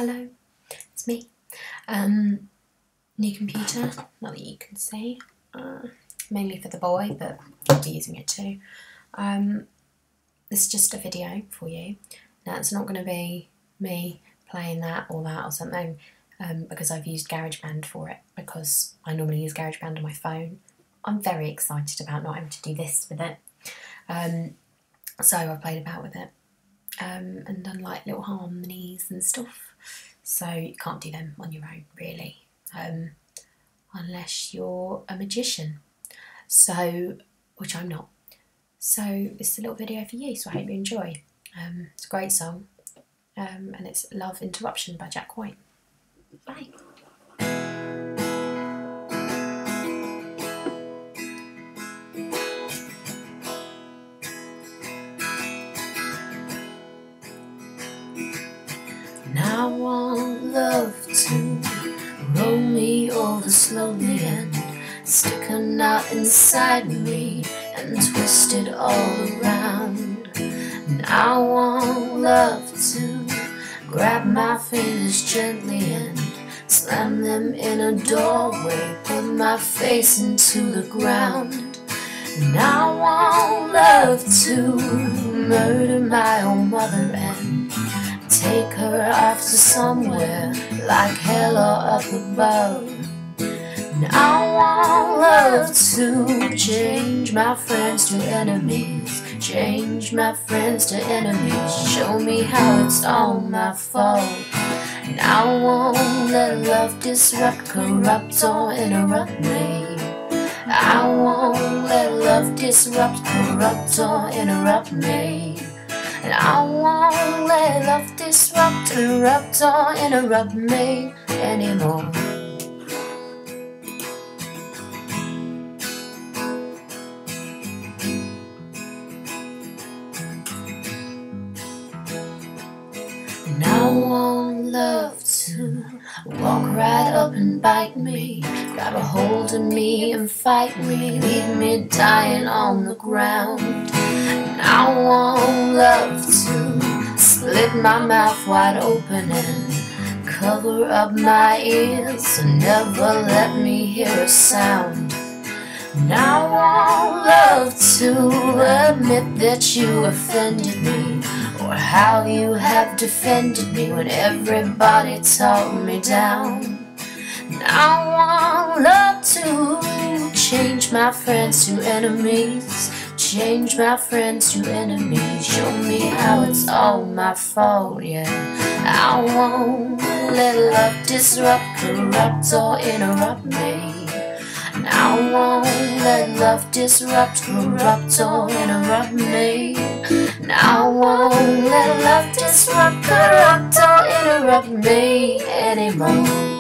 Hello, it's me. New computer, not that you can see, mainly for the boy, but I'll be using it too. This is just a video for you. Now it's not going to be me playing that or something, because I've used GarageBand for it, because I normally use GarageBand on my phone. I'm very excited about not having to do this with it. So I've played about with it and done like little harmonies and stuff. So you can't do them on your own, really, unless you're a magician. So, which I'm not. So it's a little video for you, so I hope you enjoy. It's a great song, and it's Love Interruption by Jack White. Bye. I want love to roll me over slowly and stick a knot inside me and twist it all around. And I want love to grab my fingers gently and slam them in a doorway, put my face into the ground. And I want love to murder my own mother and take her off to somewhere like hell or up above. And I want love to change my friends to enemies, change my friends to enemies, show me how it's all my fault. And I won't let love disrupt, corrupt or interrupt me. I won't let love disrupt, corrupt or interrupt me. And I won't let love disrupt, corrupt or interrupt me anymore. And I want love to walk right up and bite me, grab a hold of me and fight me, leave me dying on the ground. I want love to split my mouth wide open and cover up my ears and never let me hear a sound. And I want love to admit that you offended me, or how you have defended me when everybody talked me down. And I want love to change my friends to enemies, change my friends to enemies, show me how it's all my fault, yeah. I won't let love disrupt, corrupt or interrupt me. And I won't let love disrupt, corrupt or interrupt me. And I won't let love disrupt, corrupt or interrupt me anymore.